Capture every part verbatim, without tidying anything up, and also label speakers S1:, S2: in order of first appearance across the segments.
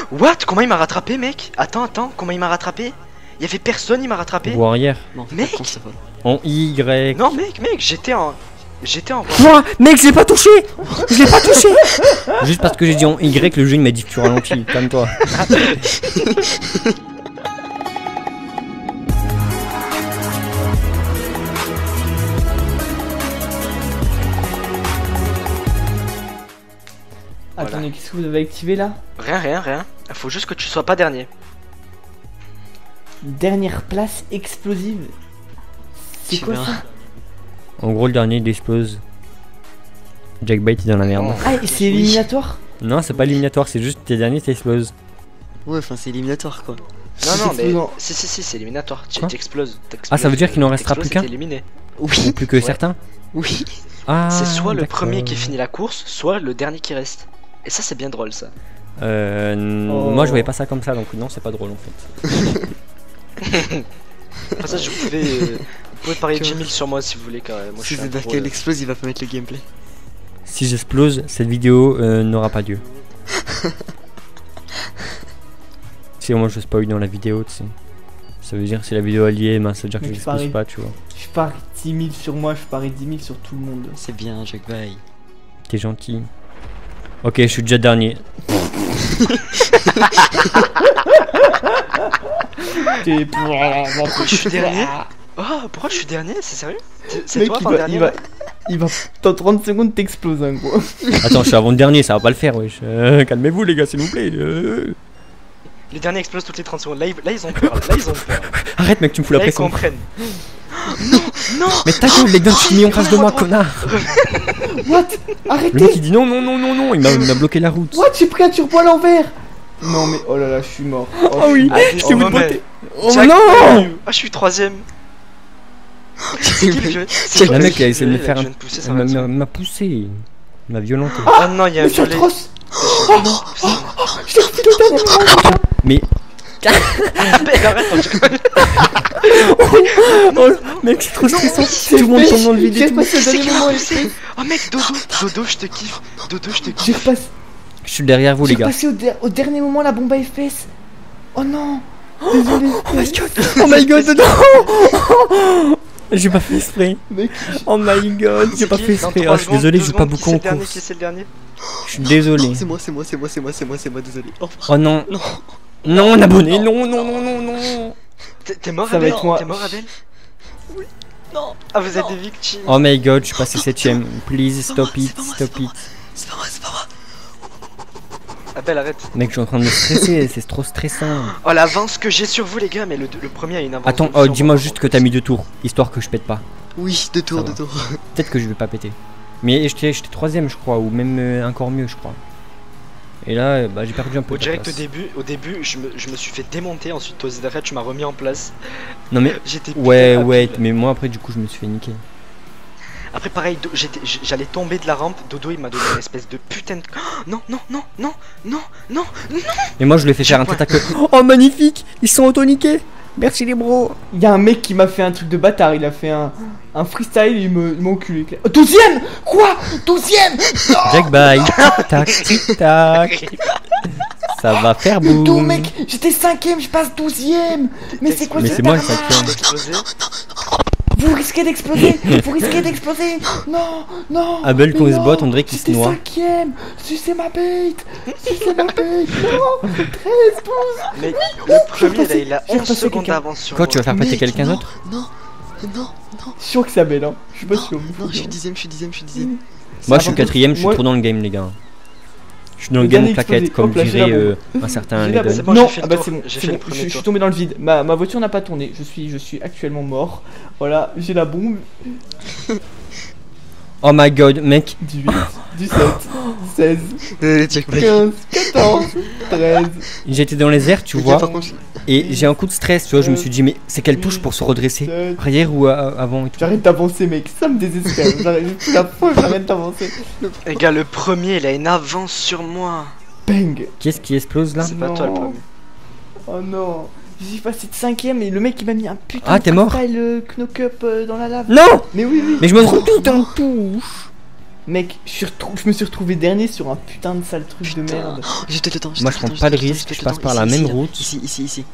S1: What? Comment il m'a rattrapé, mec? Attends, attends, comment il m'a rattrapé? Il y avait personne, il m'a rattrapé.
S2: Ou arrière.
S3: Non,
S1: Mec.
S3: con, ça va.
S2: En Y.
S1: Non, mec, mec, j'étais en. J'étais en.
S2: Quoi? Mec, je l'ai pas touché! Je l'ai pas touché! Juste parce que j'ai dit en Y, le jeu il m'a dit que tu ralentis. Calme-toi.
S1: Voilà.
S4: Attendez, qu'est-ce que vous avez activé là?
S1: Rien, rien, rien. Faut juste que tu sois pas dernier.
S4: Dernière place explosive. C'est
S3: Tu
S4: quoi
S3: verras.
S4: ça?
S2: En gros, le dernier il explose. Jackbait il est dans la merde.
S1: Oh.
S4: Ah, et c'est éliminatoire?
S2: Non, c'est pas éliminatoire, c'est juste tes derniers t'exploses.
S3: Ouais, enfin, c'est éliminatoire quoi.
S1: Non, non, mais.
S4: Non.
S1: Si, si, si, c'est éliminatoire. Tu
S2: Quoi?
S1: t'exploses.
S2: Ah, ça veut dire qu'il n'en restera plus qu'un?
S1: éliminé.
S3: Oui,
S2: Plus que certains?
S3: oui.
S2: Ah,
S1: C'est soit le
S2: d'accord.
S1: premier qui finit la course, soit le dernier qui reste. Et ça, c'est bien drôle, ça.
S2: Euh. n-
S4: Oh.
S2: Moi je voyais pas ça comme ça, donc non, c'est pas drôle en fait.
S1: Après ça, je pouvais. euh, Vous pouvez parier dix mille sur moi si vous voulez, quand même. Moi, je
S3: Si
S1: suis un
S3: c'est
S1: gros,
S3: qu'elle
S1: euh,
S3: explose, il va pas mettre le gameplay.
S2: Si j'explose, cette vidéo euh, n'aura pas lieu. Si au moins je spoil dans la vidéo, tu sais. Ça veut dire que si la vidéo est liée, ben, ça veut dire que
S4: Mais
S2: j'explose
S4: pareil.
S2: pas, tu vois.
S4: Je parie dix mille sur moi, je parie dix mille sur tout le monde.
S3: C'est bien, Jack Bye.
S2: T'es gentil. Ok, je suis déjà dernier.
S4: T'es-
S1: Pourquoi je suis dernier? Oh, pourquoi je suis dernier? C'est sérieux? C'est- C'est
S4: Mec,
S1: toi,
S4: il
S1: enfin,
S4: va,
S1: dernier
S4: il va,
S1: là
S4: il va, dans trente secondes t'exploses hein, gros.
S2: Attends, je suis avant-dernier, ça va pas le faire, wesh. Euh, Calmez-vous, les gars, s'il vous plaît. Euh.
S1: Les derniers explosent toutes les trente secondes. Là, ils, là, ils ont peur. Là, là, ils ont peur.
S2: Arrête, mec, tu me fous la
S1: Là, ils
S2: pression.
S1: comprennent. Non, non.
S2: Mais ta gueule, les gars, tu mis en face de moi, connard.
S4: What?
S2: Le mec
S4: Arrêtez!
S2: il dit non, non, non, non, non, il m'a il m'a bloqué la route.
S4: What? J'ai pris un turbo à l'envers! Non mais, oh là là, je suis mort.
S2: Oh oui,
S1: Ah,
S2: je
S1: oh,
S2: t'ai
S1: mauvais.
S2: boîté. Oh
S1: Jack,
S2: non!
S1: Ah, je suis troisième. C'est qui le jeune? C'est
S2: Le
S1: quoi
S2: mec
S1: qui
S2: il a essayé de me
S1: là,
S2: faire
S1: que
S2: un.
S1: je viens de pousser, ça
S2: Il
S1: va
S2: m'a-
S1: être-
S2: m'a m'a poussé. Il m'a violenté.
S1: Oh non, il y a un
S4: Mais c'est
S1: violet.
S4: atroce!
S1: Oh non.
S4: Je t'ai refait le dernier moment!
S2: Mais.
S1: Mais arrête, on dirait-
S2: Oh, mec, c'est trop stressant. Tout le monde tombe dans le vide et
S4: J'ai
S2: tout.
S4: repassé le
S1: C'est
S4: dernier
S1: qui m'a
S4: moment
S1: poussé?
S4: exprès.
S1: Oh mec, Dodo, Dodo, je te kiffe. Dodo, je te kiffe.
S4: J'ai repassé,
S2: Je suis derrière vous,
S4: j'ai
S2: les gars.
S4: repassé au, der- au dernier moment la bombe à F P S. Oh non! Désolé.
S2: Oh my god! Oh my god, non! J'ai pas fait exprès.
S4: Mec,
S2: Oh my god, j'ai pas
S1: C'est
S2: fait
S1: qui? Dans
S2: exprès.
S1: trois
S2: Ah, je suis
S1: secondes,
S2: désolé,
S1: deux
S2: j'ai pas
S1: secondes,
S2: beaucoup
S1: qui
S2: en
S1: c'est le dernier,
S2: course.
S1: qui c'est le dernier?
S2: Je suis désolé.
S3: C'est moi, c'est moi, c'est moi, c'est moi, c'est moi, c'est moi, désolé. Oh,
S2: Oh non.
S3: non.
S2: Non, abonné. Non, non, non, non, non.
S1: T'es t'es mort,
S4: Ça va
S1: Abel?
S4: être moi.
S1: T'es mort, Abel?
S3: Non.
S1: Ah, vous êtes
S3: Non.
S1: des victimes.
S2: Oh my god, je suis passé septième. Please
S3: C'est pas
S2: stop
S3: moi,
S2: it,
S3: c'est pas moi,
S2: stop
S3: c'est pas
S2: it.
S3: moi. C'est pas moi, c'est pas moi.
S1: Abel, arrête.
S2: Mec, je suis en train de me stresser, c'est trop stressant.
S1: Oh, l'avance que j'ai sur vous, les gars, mais le, le premier a une avance.
S2: Attends,
S1: de
S2: oh,
S1: sur
S2: dis-moi
S1: moi,
S2: juste
S1: par
S2: que
S1: contre.
S2: t'as mis deux tours, histoire que je pète pas.
S3: Oui, deux tours,
S2: Ça
S3: deux
S2: va.
S3: tours.
S2: Peut-être que je vais pas péter. Mais j'étais j'étais troisième, je crois, ou même euh, encore mieux, je crois. Et là, euh, bah, j'ai perdu un peu
S1: Au
S2: de
S1: direct au
S2: place.
S1: début, au début, je me, je me suis fait démonter. Ensuite, toi, Zidane, tu m'as remis en place.
S2: Non mais,
S1: J'étais
S2: ouais,
S1: pile à
S2: ouais,
S1: pile.
S2: mais moi après, du coup, je me suis fait niquer.
S1: Après, pareil, Do- j'étais- j'allais tomber de la rampe. Dodo, il m'a donné une espèce de putain de. Oh, non, non, non, non, non, non, non.
S2: Et moi, je lui ai fait faire un
S1: J'ai
S2: tête à queue. Oh, magnifique! Ils sont auto-niqués! Merci les bros!
S4: il y a un mec qui m'a fait un truc de bâtard, il a fait un, un freestyle, il me- il m'a enculé. Oh, douzième! Quoi? douzième!
S2: Jack bye! Tac, tic, tac! Ça va faire
S4: Tout
S2: boum!
S4: mec, j'étais cinquième, je passe douzième! Mais c'est quoi
S2: Mais
S4: cette
S2: c'est moi le
S4: arnaque?
S2: cinquième.
S1: Explosé.
S4: Vous risquez d'exploser! Vous risquez d'exploser! Non! Non!
S2: Abel,
S4: mais
S2: quand il se
S4: non,
S2: botte, on dirait qu'il se
S4: j'étais
S2: noie.
S4: cinquième! Sucez ma bite! Sucez ma bite! Non! treize, douze!
S1: Mais le premier, là, il a
S4: J'ai
S1: onze
S4: repassé
S1: secondes
S4: quelqu'un.
S1: d'avance sur
S2: Quoi,
S1: moi.
S2: tu vas faire péter
S3: Mec,
S2: quelqu'un
S3: non,
S2: d'autre?
S3: Non, non, non.
S4: Je suis sûr que c'est Abel, hein. Je suis pas sûr.
S3: Non, je suis dixième, je suis dixième, je suis dixième.
S2: Moi, je suis
S4: Avant-
S2: quatrième, je suis
S4: moi-
S2: trop dans le game, les gars. Je suis dans le
S4: Le
S2: game
S4: dernier
S2: claquette,
S4: explosé.
S2: comme
S4: Hop là, j'ai
S2: dirait
S4: la
S2: euh, un certain
S4: J'ai la
S2: Leden.
S1: C'est bon,
S4: non,
S1: j'ai fait le
S4: ah bah
S1: tour.
S4: c'est bon,
S1: J'ai
S4: c'est
S1: fait le
S4: bon,
S1: premier
S4: je, je
S1: tour.
S4: suis tombé dans le vide. Ma, ma voiture n'a pas tourné. Je suis, je suis actuellement mort. Voilà, j'ai la bombe.
S2: Oh my god, mec!
S4: dix-huit, dix-sept, seize,
S3: Euh, Jack Bye.
S4: quinze, quatorze, treize.
S2: J'étais dans les airs, tu
S3: Ok,
S2: vois,
S3: par contre,
S2: et j'ai un coup de stress, tu vois, je me suis dit, mais c'est quelle touche pour se redresser?
S4: dix-sept.
S2: Arrière ou euh, avant et tout?
S4: J'arrête d'avancer, mec. Ça me désespère. J'arrête- J'ai plus la foi, j'arrête d'avancer.
S1: Les gars, le premier, il a une avance sur moi.
S4: Bang.
S2: Qui est-ce qui explose là?
S1: C'est pas toi le
S4: Non.
S1: premier.
S4: Oh non. J'ai passé de cinquième et le mec il m'a mis un putain
S2: Ah,
S4: de
S2: t'es mort?
S4: freestyle, euh, knock up euh, dans la lave.
S2: Non!
S4: Mais oui, oui.
S2: Mais je me trompe tout en touche!
S4: Mec, je, suis retrou- je me suis retrouvé dernier sur un putain de sale truc
S3: Putain.
S4: de merde.
S3: Oh, j'ai peut-être le temps. j'ai
S2: Moi, je
S3: peut-être
S2: prends
S3: le
S2: pas
S3: temps,
S2: de
S3: j'ai peut-être
S2: risque,
S3: le
S2: je
S3: temps,
S2: passe par
S3: ici,
S2: la
S3: ici,
S2: même
S3: là.
S2: route.
S3: Ici, ici, ici.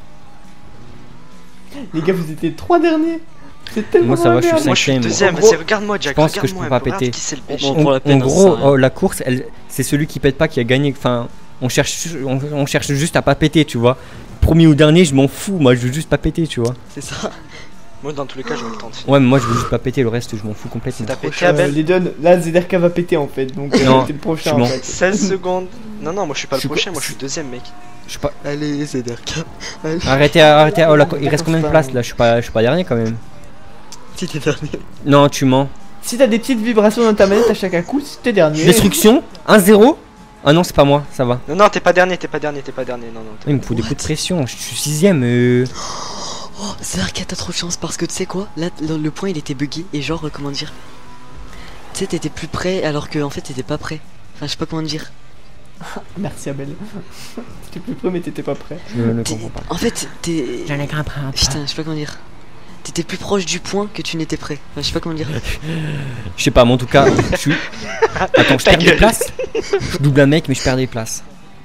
S4: Les gars, vous étiez trois derniers. C'est tellement
S2: Moi, ça va,
S4: la
S2: je suis
S4: merde.
S1: Moi je suis
S2: cinquième.
S1: deuxième,
S4: En gros,
S1: vas-y regarde-moi Jack,
S2: je pense que je
S1: regarde-moi
S2: peux pas
S1: regarde
S2: péter.
S1: qui c'est le
S3: Bon,
S1: péché.
S3: bon.
S2: En,
S3: pour la peine,
S2: en
S3: hein,
S2: gros,
S3: ça,
S2: oh, la course, elle, c'est celui qui pète pas qui a gagné. Enfin, on cherche, on, on cherche juste à pas péter, tu vois. Premier ou dernier, je m'en fous. Moi, je veux juste pas péter, tu vois.
S3: C'est ça.
S1: Moi dans tous les cas je vais le tenter.
S2: Ouais, mais moi, je veux juste pas péter. Le reste, je m'en fous complètement.
S1: T'as pété
S4: Euh,
S1: Abel
S4: les donne, là Zederka va péter en fait, donc euh,
S2: Non,
S4: t'es le prochain
S2: je
S4: en
S2: mens.
S4: fait.
S1: seize secondes. Non non moi je suis pas
S2: Je suis
S1: le prochain,
S2: quoi-
S1: moi je suis deuxième mec.
S2: Je sais pas.
S3: Allez, c'est Derka. Allez,
S2: Arrêtez, arrêtez. Oh, là, il reste combien de places là? Je suis pas, je suis pas dernier quand même.
S3: si t'es dernier.
S2: Non, tu mens.
S4: Si t'as des petites vibrations dans ta manette à chaque coup, si t'es dernier.
S2: Destruction, un zéro. Ah non, c'est pas moi, ça va.
S1: Non non t'es pas dernier, t'es pas dernier, t'es pas dernier, non non. t'es-
S2: Il me faut des
S3: What
S2: coups de pression. Je suis sixième. Euh...
S3: Oh, c'est Derka, t'as trop de chance parce que tu sais quoi? Là, le, le point il était bugué et genre, euh, comment dire? Tu sais, t'étais plus près alors que en fait t'étais pas prêt. Enfin, je sais pas comment dire.
S4: Merci Abel. T'étais plus près mais t'étais pas prêt.
S2: Je ne
S3: T'es-
S2: comprends pas.
S3: En fait, t'es.
S2: J'en ai grimpé un
S3: Putain, je sais pas comment dire. T'étais plus proche du point que tu n'étais prêt. Enfin, je sais pas comment dire.
S2: Je sais pas, mais en tout cas, je suis. Attends, je
S1: Ta
S2: perds des
S1: gueule.
S2: places. Je double un mec, mais je perds des places.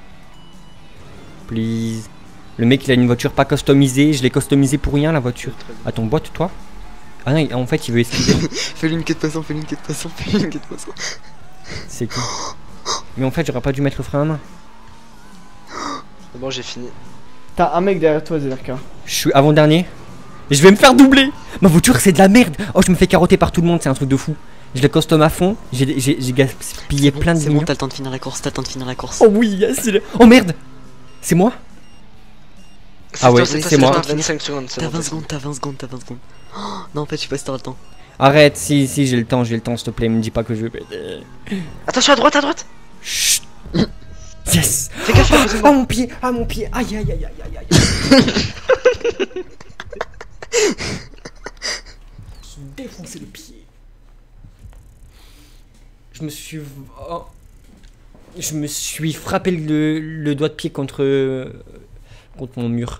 S2: Please. Le mec, il a une voiture pas customisée. Je l'ai customisée pour rien, la voiture. Attends, boîte, toi. Ah non, en fait, il veut esquiver.
S3: Fais-lui une queue de poisson, fais-lui une queue de poisson, fais-lui une queue de poisson.
S2: C'est cool. Mais en fait, j'aurais pas dû mettre le frein à main.
S1: C'est bon j'ai fini.
S4: T'as un mec derrière toi Zederka.
S2: Je suis avant-dernier. Et je vais me faire doubler. Ma voiture, c'est de la merde. Oh, je me fais carotter par tout le monde, c'est un truc de fou. Je la custom à fond. J'ai j'ai- j'ai gaspillé
S3: C'est bon,
S2: plein de
S3: C'est bon,
S2: millions.
S3: t'as le temps de finir la course, t'as le temps de finir la course.
S2: Oh oui, yes, c'est le- Oh merde. C'est moi?
S1: C'est
S2: Ah
S1: toi,
S2: ouais,
S1: c'est toi,
S2: c'est moi.
S1: toi, vingt-cinq secondes, c'est
S3: T'as
S1: bon,
S3: vingt
S1: t'as
S3: secondes, t'as vingt secondes, t'as vingt secondes. Oh, non, en fait, je sais pas si t'auras le temps.
S2: Arrête, si, si, j'ai le temps, j'ai le temps, s'il te plaît, me dis pas que je vais péter.
S1: fini. Attention à droite, à droite.
S2: Chut. Yes.
S1: Fais gaffe,
S2: Ah,
S1: posez
S2: ah, mon pied, ah mon pied, aïe aïe aïe aïe aïe aïe. Je me suis défoncé le pied. Je me suis... oh. Je me suis frappé le, le doigt de pied contre... contre mon mur.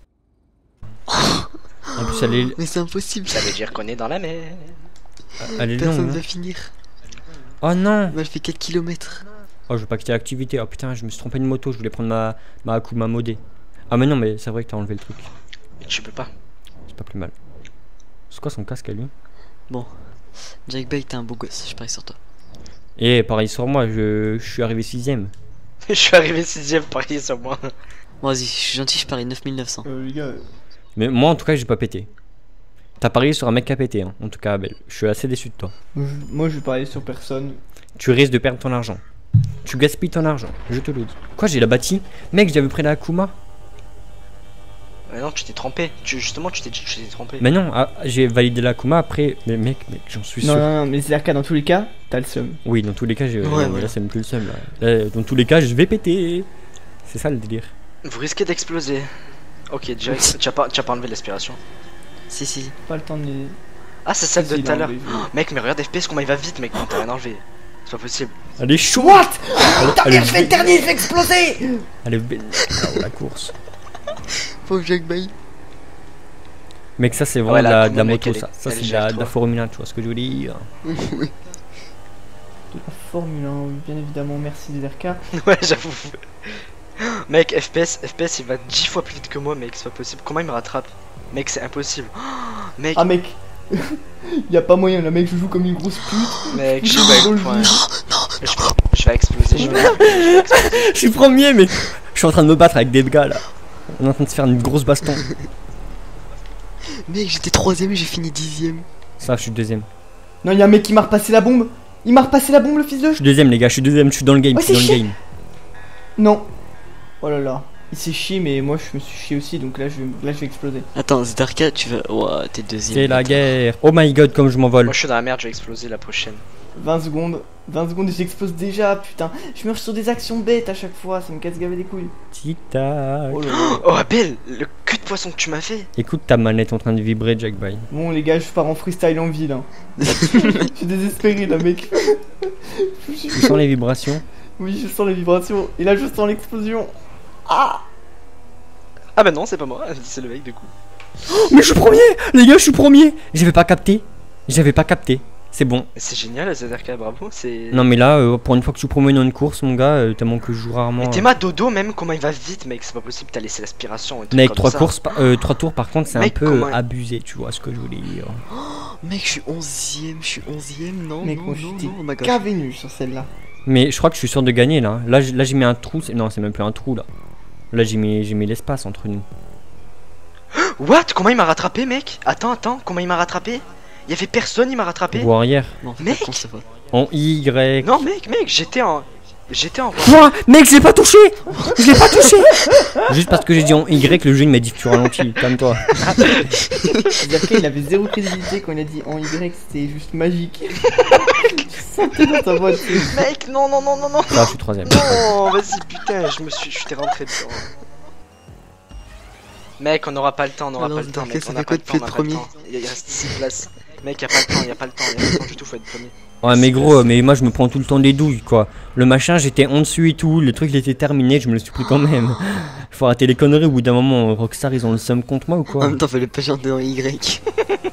S2: En plus, elle est,
S3: Mais c'est impossible.
S1: Ça veut dire qu'on est dans la mer.
S2: elle est
S3: Personne
S2: longue.
S3: va
S2: hein.
S3: finir.
S2: Oh non.
S3: Bah, elle fait quatre kilomètres.
S2: Oh, je veux pas quitter l'activité. Oh putain, je me suis trompé de moto. Je voulais prendre ma ma Akuma modée. Ah, mais non, mais c'est vrai que t'as enlevé le truc.
S1: Tu peux pas.
S2: C'est pas plus mal. C'est quoi son casque à lui?
S3: Bon. Jack Bay, t'es un beau gosse, je parie sur toi.
S2: Et pareil sur moi, je, je suis arrivé sixième.
S1: Je suis arrivé sixième, pareil sur moi.
S3: Bon, vas-y, je suis gentil, je parie neuf mille neuf cents.
S4: Euh, les gars.
S2: Mais moi, en tout cas, j'ai pas pété. T'as parié sur un mec qui a pété, hein. En tout cas, Abel. Je suis assez déçu de toi.
S4: Moi je, moi, je vais parler sur personne.
S2: Tu risques de perdre ton argent. Tu gaspilles ton argent, je te le dis. Quoi, j'ai la bâti? Mec, j'avais pris la Akuma.
S1: Mais non, tu t'es trompé. Tu, justement, tu t'es dit que tu t'es trompé.
S2: Mais non, ah, j'ai validé la Akuma après. Mais mec, mec, j'en suis
S4: Non,
S2: sûr.
S4: non, non, mais Zederka, dans tous les cas, t'as le seum.
S2: Oui, dans tous les cas, j'ai.
S3: Ouais,
S2: ouais,
S3: voilà.
S2: Là, c'est même plus le seum. Là. Là, dans tous les cas, je vais péter. C'est ça le délire.
S1: Vous risquez d'exploser. Ok, déjà, tu as pas, tu as pas enlevé l'aspiration.
S3: Si, si.
S4: Pas le temps de les.
S1: Ah, c'est celle de
S4: Si,
S1: tout à
S4: non,
S1: l'heure.
S4: mais-
S1: Oh, mec, mais regarde F P S, comment il va vite, mec. Non, t'as rien enlevé. C'est pas possible.
S2: Elle est chaude.
S4: What?
S2: Elle est
S4: Je vais le dernier, je vais exploser!
S2: Elle est belle. Ah, la course.
S3: Pauvre Jack Bay.
S2: Mec, ça c'est vraiment
S1: Ouais,
S2: de
S1: la
S2: la,
S1: Akuma,
S2: de la
S1: mec,
S2: moto,
S1: elle est-
S2: ça. Ça
S1: elle
S2: c'est de
S1: gère
S2: la, de la
S1: trop.
S2: Formule un, tu vois ce que je veux dire.
S4: De la Formule un, bien évidemment, merci Zederka.
S1: Ouais, j'avoue. Mec, F P S, F P S, il va dix fois plus vite que moi, mec. C'est pas possible. Comment il me rattrape? Mec, c'est impossible. Oh, mec,
S4: Ah, mec! Y'a pas moyen, le mec, je joue comme une grosse pute.
S1: mec, je
S4: Non,
S1: vais,
S4: non,
S1: ouais. je, je vais exploser. Je vais, je vais exploser.
S2: Je suis premier, mais je suis en train de me battre avec des gars là. On est en train de se faire une grosse baston.
S3: Mec, j'étais troisième et j'ai fini dixième.
S2: Ça, je suis deuxième.
S4: Non, y'a un mec qui m'a repassé la bombe! Il m'a repassé la bombe, le fils de.
S2: Je suis deuxième, les gars, je suis deuxième, je suis dans le game,
S4: Ouais,
S2: je suis dans
S4: c'est
S2: le game.
S4: Non! Oh là là. Il s'est chié, mais moi je me suis chié aussi, donc là je vais, là, je vais exploser.
S3: Attends, Zdarka, tu vas. Ouah, t'es deuxième.
S2: C'est la guerre. Oh my god, comme je m'envole.
S1: Moi, je suis dans la merde, je vais exploser la prochaine.
S4: vingt secondes. vingt secondes et j'explose déjà, putain. Je meurs sur des actions bêtes à chaque fois, ça me casse gavé des couilles.
S2: Tic tac.
S4: Oh là là.
S1: Oh, Abel, le cul de poisson que tu m'as fait.
S2: Écoute ta manette en train de vibrer, Jack Bye.
S4: Bon, les gars, je pars en freestyle en ville. Hein. Je suis désespéré là, mec.
S2: Tu sens les vibrations?
S4: Oui, je sens les vibrations. Et là, je sens l'explosion. Ah!
S1: Ah, bah non, c'est pas moi, c'est le mec du coup.
S2: Mais je suis premier. Les gars, je suis premier. J'avais pas capté. J'avais pas capté. C'est bon.
S1: C'est génial, Z R K, bravo. C'est.
S2: Non mais là, euh, pour une fois que je suis promené dans une course, mon gars, euh, tellement que je joue rarement.
S1: Mais
S2: euh,
S1: Théma Dodo, même comment il va vite, mec, c'est pas possible, t'as laissé l'aspiration. un truc
S2: Mec,
S1: comme
S2: trois
S1: ça.
S2: courses, par- euh, trois tours par contre, c'est un
S1: Mec,
S2: peu
S1: comment-
S2: euh, abusé, tu vois ce que je voulais dire.
S3: Mec, je suis onzième, je suis onzième, non,
S4: Mec,
S3: non,
S4: moi
S3: non,
S4: j'étais
S3: non, oh my gosh.
S4: gavé nul sur celle-là.
S2: Mais je crois que je suis sûr de gagner là. Là, j- là j'ai mis un trou. c'est- Non, c'est même plus un trou là. Là, j'ai mis, j'ai mis l'espace entre nous.
S1: What? Comment il m'a rattrapé, mec? Attends, attends, comment il m'a rattrapé? Il y avait personne, il m'a rattrapé?
S2: Ou arrière.
S3: Non, fais
S1: Mec.
S3: pas con, c'est pas.
S2: En Y.
S1: Non, mec, mec, j'étais en. J'étais en.
S2: Quoi? Mec, je l'ai pas touché! Je l'ai pas touché! Juste parce que j'ai dit en Y, le jeu il m'a dit que tu ralentis. Calme-toi.
S4: C'est-à-dire qu'il avait zéro crédibilité quand il a dit en Y, c'était juste magique. Tu sentais dans ta voix. tu sais.
S1: Mec, non, non, non, non, non!
S2: Là, je suis troisième.
S1: Non, vas-y, putain, je me suis. Je t'ai rentré dedans. Mec, on n'aura pas le temps, on n'aura
S3: Alors,
S1: pas le temps,
S3: Dark,
S1: mec.
S3: ça
S1: On
S3: fait
S1: a
S3: quoi
S1: pas le
S3: de
S1: temps, on
S3: plus
S1: a
S3: être
S1: pas le
S3: premier
S1: temps. Il reste six places. Mec, y'a pas le temps, y'a pas le temps, y'a pas le temps du tout, faut être premier.
S2: Ouais, mais gros, mais moi je me prends tout le temps des douilles quoi. Le machin, j'étais en dessus et tout. Le truc il était terminé, je me le suis pris quand même. Faut arrêter les conneries. Au bout d'un moment, Rockstar ils ont le seum contre moi ou
S3: En
S2: quoi?
S3: même temps, fallait pas chanter en Y.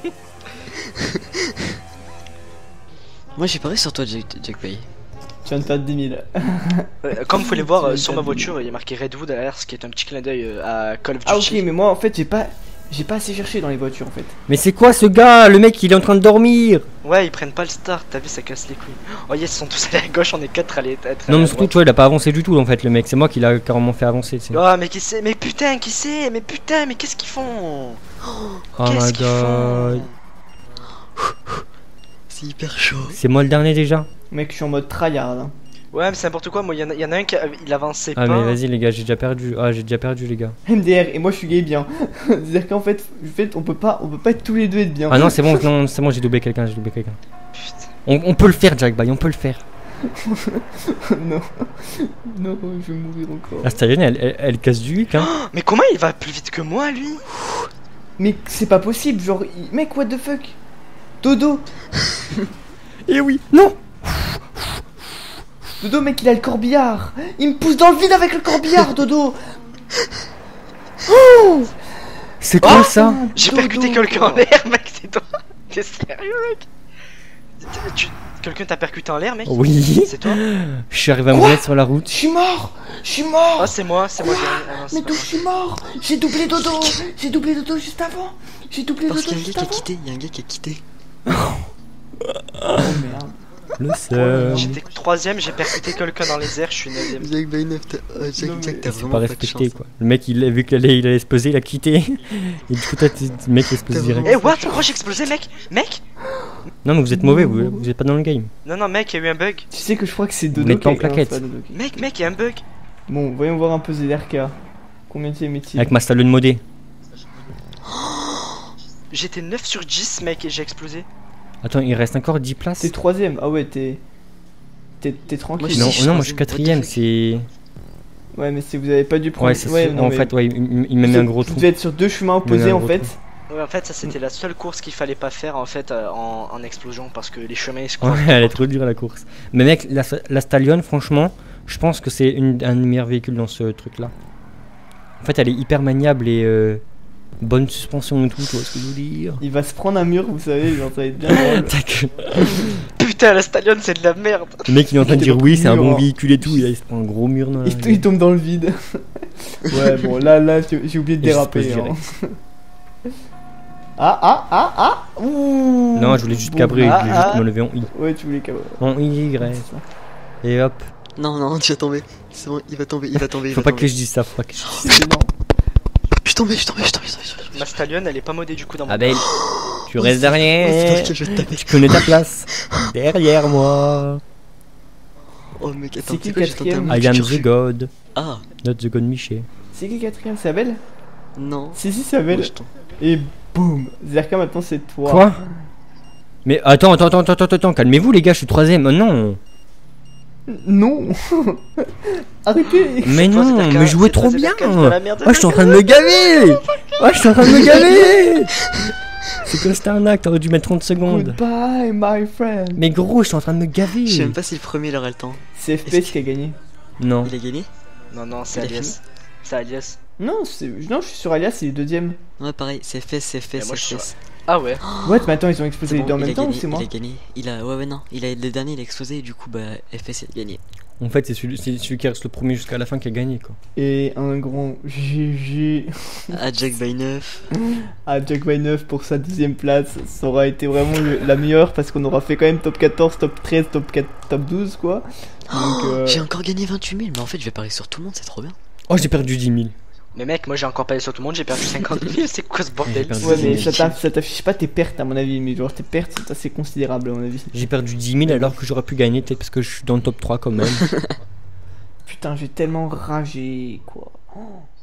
S3: Moi, j'ai parié sur toi, Jack, Jack Bay.
S4: Tu viens de perdre dix mille.
S1: Euh, Comme vous pouvez le voir euh, sur ma
S4: Tu
S1: voiture, il y a marqué Redwood derrière, ce qui est un petit clin d'œil euh, à Call of Duty.
S4: Ah ok, mais moi en fait j'ai pas j'ai pas assez cherché dans les voitures en fait.
S2: Mais c'est quoi ce gars? Le mec il est en train de dormir.
S1: Ouais, ils prennent pas le start, t'as vu, ça casse les couilles. Oh yes, ils sont tous allés à gauche, on est quatre à aller être.
S2: Non mais surtout tu vois il a pas avancé du tout en fait le mec. C'est moi qui l'a carrément fait avancer. tu sais.
S1: Oh, mais qui c'est? Mais putain, qui c'est? Mais putain, mais qu'est-ce qu'ils font?
S2: Oh
S1: Qu'est-ce
S2: my
S1: qu'ils
S2: god.
S1: font?
S3: C'est hyper chaud.
S2: C'est moi le dernier déjà?
S4: Mec, je suis en mode tryhard. Hein.
S1: Ouais, mais c'est n'importe quoi, moi, il y, en a- y en a un qui a- il avançait
S2: Ah
S1: pas.
S2: mais vas-y les gars, j'ai déjà perdu. Ah j'ai déjà perdu les gars.
S4: M D R et moi je suis gay bien. C'est-à-dire qu'en fait, en fait, on peut pas on peut pas être tous les deux être bien.
S2: Ah non c'est bon, non c'est bon, j'ai doublé quelqu'un, j'ai doublé quelqu'un.
S1: Putain.
S2: On, on peut le faire Jack Bye, on peut le faire.
S4: non. Non, je vais mourir encore.
S2: La Stallion elle, elle, elle casse du huit hein.
S1: Mais comment il va plus vite que moi, lui?
S4: Mais c'est pas possible, genre il- mec what the fuck. Dodo,
S2: Et oui, non.
S4: Dodo mec, il a le corbillard. Il me pousse dans le vide avec le corbillard, Dodo. Oh
S2: C'est quoi
S1: Oh
S2: ça?
S1: J'ai
S4: Dodo,
S1: percuté quelqu'un en
S4: quoi.
S1: l'air, mec, c'est toi. T'es sérieux, mec? Tu- tu- Quelqu'un t'a percuté en l'air, mec?
S2: Oui.
S1: C'est toi?
S2: Je suis arrivé à me
S4: Quoi
S2: mettre sur la route.
S4: Je suis mort. Je suis mort.
S1: Ah, c'est moi, c'est moi.
S4: Quoi
S1: Jérémy. Ah, non, c'est
S4: Mais
S1: pas
S4: d'où
S1: moi.
S4: je suis mort. J'ai doublé Dodo. J'ai doublé Dodo juste avant. J'ai doublé
S3: Parce
S4: Dodo
S3: qu'il y a un
S4: juste
S3: gars qui a
S4: avant.
S3: quitté, il y a un gars qui a quitté.
S4: Oh merde.
S2: Le seum.
S1: J'étais troisième, j'ai percuté quelqu'un dans les airs, je suis neuvième.
S3: Jack Bay neuf, t'as euh, Jack,
S4: Non, mais
S3: Jack, t'as
S2: C'est
S3: vraiment
S2: pas
S3: pas de
S2: respecté
S3: chance.
S2: quoi. Le mec il a vu qu'il allait, il allait se poser, il a quitté. Et du coup toi t'es- le mec il se pose
S3: T'as
S2: direct.
S1: Eh, what? Pourquoi j'ai explosé, mec? Mec?
S2: Non mais vous êtes mauvais, vous, vous êtes pas dans le game.
S1: Non, non, mec, il y a eu un bug.
S4: Tu sais que je crois que c'est
S2: Vous
S4: Dodo
S2: n'êtes pas en
S4: qui a- non,
S2: claquette.
S4: c'est pas Dodo qui-
S1: Mec, mec, il y a un bug.
S4: Bon, voyons voir un peu Z R K. Combien tu es métier?
S2: Avec ma Stallion modée.
S1: J'étais neuf sur dix, mec, et j'ai explosé.
S2: Attends, il reste encore dix places.
S4: T'es troisième. Ah ouais, t'es. T'es t'es
S3: Moi,
S2: Non,
S4: tranquille.
S3: je-
S2: non,
S3: suis
S2: moi je suis
S3: troisième,
S2: quatrième,
S3: what the fuck.
S2: c'est.
S4: Ouais, mais c'est vous avez pas dû prendre.
S2: Ouais, c'est sûr.
S4: non,
S2: En
S4: mais
S2: fait, ouais, il, il- il m'a mis
S4: vous-
S2: un gros
S4: Vous
S2: trou.
S4: devez être sur deux chemins
S2: Il m'a mis
S4: opposés
S2: un
S4: en
S2: gros
S4: fait.
S2: trou.
S1: Ouais, en fait, ça c'était la seule course qu'il fallait pas faire en fait euh, en, en explosion parce que les chemins ils se croisent.
S2: Ouais, elle est trop dure la course. Mais mec, la, la Stallion, franchement, je pense que c'est une, un des meilleurs véhicules dans ce truc là. En fait, elle est hyper maniable et euh, bonne suspension et tout, tu vois ce que je veux dire.
S4: Il va se prendre un mur, vous savez, genre ça va être bien drôle.
S2: Ta gueule.
S1: Putain, la Stallion c'est de la merde.
S2: Le mec il est en train de
S4: T'es
S2: dire
S4: pas
S2: oui, c'est un
S4: mur,
S2: bon
S4: hein.
S2: véhicule et tout, et là il se prend un gros mur dans la
S4: Il, il tombe dans le vide. Ouais, bon, là, là, j'ai j'ai oublié de
S2: Et je
S4: déraper.
S2: se pose
S4: hein. Ah, ah, ah, ah. Ouh.
S2: Non, je voulais juste
S4: Bon,
S2: cabrer,
S1: ah,
S2: je voulais juste
S1: ah.
S2: me lever en I.
S4: Ouais, tu voulais cabrer.
S2: En Y. Et hop.
S3: Non, non, tu vas tomber. C'est bon, il va tomber, il va tomber. il
S2: Faut
S3: va
S2: pas
S3: tomber.
S2: que je dise ça, faut pas que je dise ça.
S4: C'est énorme.
S3: Je suis tombé, je suis tombé, je suis tombé, je suis tombé, je suis tombé.
S1: Ma Stallion elle est pas modée du coup dans mon.
S2: Ah ben, tu
S3: Oh,
S2: restes
S3: c'est- oh, c'est
S2: derrière.
S3: vrai que je vais te taper.
S2: Tu connais ta place. Derrière moi.
S3: Oh mec, attends,
S4: C'est qui
S3: tu sais quoi,
S4: le
S3: j'ai tenté un
S4: quatrième
S3: move
S2: I
S3: du
S2: am
S3: turfu.
S2: the god.
S3: Ah,
S2: Not the god Miché.
S4: C'est qui quatrième? C'est Abel?
S3: non.
S4: Si, si, c'est Abel.
S3: Moi, je tombe.
S4: Et boum. Zerka, maintenant c'est toi.
S2: Quoi? Mais attends, attends, attends, attends, attends, calmez-vous les gars, je suis troisième. Oh, non.
S4: Non. Arrêtez.
S2: Mais
S1: Toi, c'est
S2: non,
S1: Zerka,
S2: mais jouez
S1: c'est toi,
S2: trop
S1: c'est
S2: bien.
S1: Zerka, tu fais la merde,
S2: Oh, je suis en train de me gaver. Oh, je suis en train de me gaver. C'est quoi cette arnaque? T'aurais dû mettre trente secondes.
S4: Goodbye, my friend.
S2: Mais gros, je suis en train de me gaver.
S3: Je sais même pas si le premier il aura le temps.
S4: C'est F P S qui a gagné.
S2: Non.
S3: Il a gagné?
S1: Non, non, c'est
S3: Il a
S1: Alias. C'est Alias.
S4: Non, c'est- non, je suis sur Alias, c'est le deuxième.
S3: Ouais, pareil, c'est F S, c'est F
S1: Mais
S3: S,
S1: moi,
S3: c'est
S1: je suis
S3: F S.
S1: Ah ouais.
S4: Ouais, mais attends, ils ont
S3: C'est
S4: explosé les
S3: bon,
S4: deux en
S3: il
S4: même
S3: a
S4: temps ou
S3: gagné,
S4: c'est
S3: il
S4: moi?
S3: a gagné. Il a, ouais, ouais, non. Il a, le dernier, il a explosé et du coup, bah, F S, il a gagné.
S2: En fait, c'est celui, c'est celui qui reste le premier jusqu'à la fin qui a gagné, quoi.
S4: Et un grand G G
S3: Ah, Jack by neuf.
S4: à Jack by neuf pour sa deuxième place. Ça aura été vraiment le- la meilleure parce qu'on aura fait quand même top quatorze, top treize, top quatre, top douze quoi. Donc, euh,
S3: J'ai encore gagné vingt-huit mille, mais en fait, je vais parier sur tout le monde, c'est trop bien.
S2: Oh, j'ai perdu dix mille.
S1: Mais mec, moi j'ai encore parié sur tout le monde, j'ai perdu cinquante mille, c'est quoi ce bordel?
S2: J'ai perdu
S4: Ouais,
S2: dix
S4: mais
S2: mille.
S4: ça taff- ça t'affiche pas tes pertes à mon avis, mais genre tes pertes sont assez considérables à mon avis.
S2: J'ai perdu dix mille alors que j'aurais pu gagner, peut-être parce que je suis dans le top trois quand même.
S4: Putain, j'ai tellement ragé quoi. Oh.